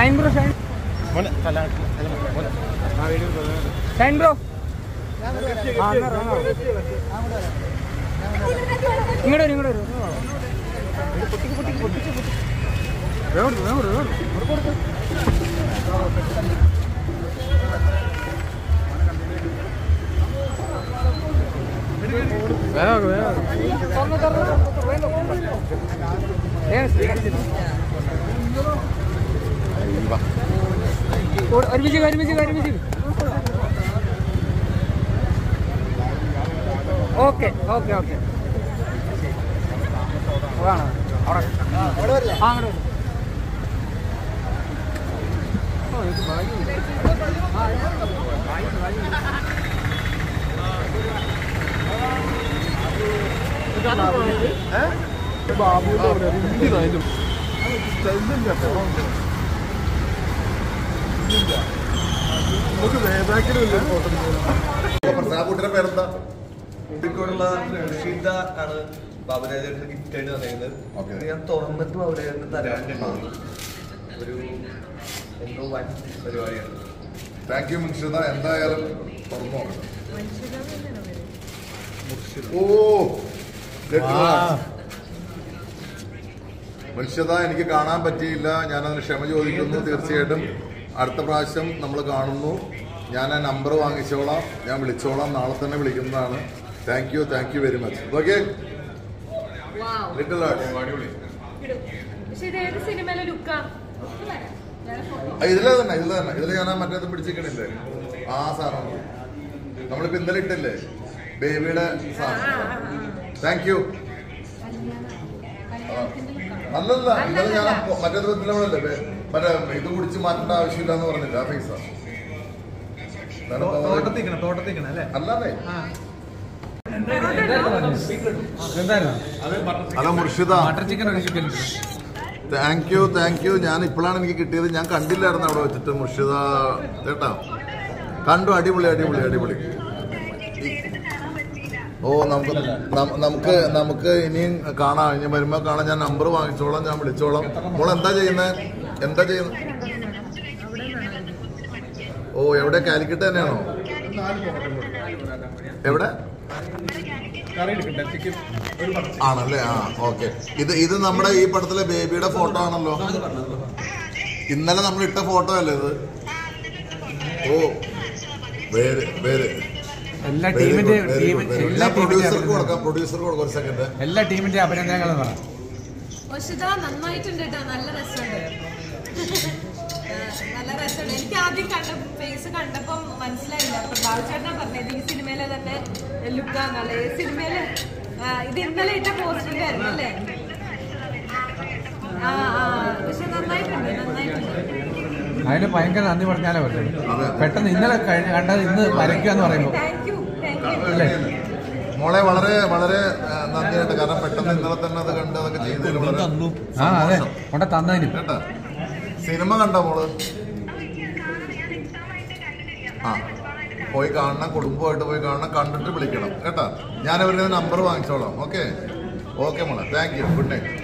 Shine bro Shine bro ഇങ്ങോട്ട് വരും ഒരുമിച്ച് ഓക്കെ പ്രസാദ് പേരെന്താ? കോഴിക്കോടുള്ള ഋഷിത ആണ് ബാബുരാജേട്ടന് ഗിഫ്റ്റ് ആയിട്ട് തന്നത്. ഞാൻ തുറന്നിട്ട് ബാബുരാജേട്ടന് തരാനുണ്ട്. ഒരു എന്തോ വൻ പരിപാടിയാണ്. Thank you Munshida. എന്തായാലും തുറന്നു നോക്കണം. മുൻഷിദ എനിക്ക് കാണാൻ പറ്റിയില്ല, ഞാനതിന് ക്ഷമ ചോദിക്കുന്നു. തീർച്ചയായിട്ടും അടുത്ത പ്രാവശ്യം നമ്മൾ കാണുന്നു. ഞാൻ ആ നമ്പർ വാങ്ങിച്ചോളാം, ഞാൻ വിളിച്ചോളാം, നാളെ തന്നെ വിളിക്കുന്നതാണ്. Thank you very much. Okay little arts ഇതിലെ തന്നെ ഇതിൽ ഞാൻ മറ്റേത് പിടിച്ചിരിക്കണില്ലേ, ആ സാധനം നമ്മളിപ്പോ ഇന്നലെ ഇട്ടില്ലേ ബേബിയുടെ സാധനം. Thank you. അല്ലല്ല ഇന്നലെ ഞാൻ മറ്റേത് ബന്ധങ്ങളല്ലേ മറ്റേ ഇത് കുടിച്ച് മാറ്റേണ്ട ആവശ്യമില്ല എന്ന് പറഞ്ഞില്ല. ആ പൈസ അല്ലേ? Hello Murshida, thank you. ഞാൻ ഇപ്പോഴാണ് എനിക്ക് കിട്ടിയത്, ഞാൻ കണ്ടില്ലായിരുന്നു അവിടെ വെച്ചിട്ട്. മുർഷിദ കേട്ടാ, കണ്ടു. അടിപൊളി. ഓ നമുക്ക് ഇനിയും കാണാം, ഇനി വരുമ്പോ കാണാം. ഞാൻ നമ്പർ വാങ്ങിച്ചോളാം, ഞാൻ വിളിച്ചോളാം. മോൾ എന്താ ചെയ്യുന്നത്? ഓ എവിടെ? കാലിക്കറ്റ് തന്നെയാണോ? എവിടെ ആണല്ലേ? ആ ഓക്കെ. ഇത് നമ്മുടെ ഈ പടത്തിലെ ബേബിയുടെ ഫോട്ടോ ആണല്ലോ. ഇന്നലെ നമ്മൾ ഇട്ട ഫോട്ടോ അല്ലേ ഇത്? ഓ എല്ലാ പ്രൊഡ്യൂസർക്ക് കൊടുക്കാം ഒരു സെക്കൻഡ്. എല്ലാ ടീമിന്റെ അഭിനന്ദനങ്ങളും പറയാം. നന്നായിട്ടുണ്ട് കേട്ടോ, നല്ല രസമുണ്ട്. എനിക്ക് ആദ്യം ഫേസ് കണ്ടപ്പോ മനസ്സിലായില്ല. അപ്പൊ ബാബുചേട്ടനാ പറഞ്ഞത് ഈ സിനിമയിലെ തന്നെ ലുക്കാന്നല്ലേ. ഈ സിനിമയില് ഇത് ഇന്നലെ ഇട്ട പോസ്റ്റിന്റെ ആയിരുന്നു അല്ലേ? പക്ഷെ നന്നായിട്ടുണ്ട്. അതിന് ഭയങ്കര നന്ദി പറഞ്ഞാലേ പറ്റും. പെട്ടെന്ന് ഇന്നലെ കണ്ടത് ഇന്ന് വരയ്ക്കാന്ന് പറയുമ്പോ മോളെ വളരെ നന്ദിയായിട്ട്. കാരണം പെട്ടെന്ന് ഇന്നലെ തന്നെ അത് കണ്ട് അതൊക്കെ ചെയ്തു. അതെ കൊണ്ട് തന്നതിന് കേട്ടാ. സിനിമ കണ്ടോ മോള്? ആ പോയി കാണണം, കുടുംബമായിട്ട് പോയി കാണണം, കണ്ടിട്ട് വിളിക്കണം കേട്ടാ. ഞാൻ അവരുടെ നമ്പർ വാങ്ങിച്ചോളാം. ഓക്കെ മോളെ, താങ്ക് യു. Good night.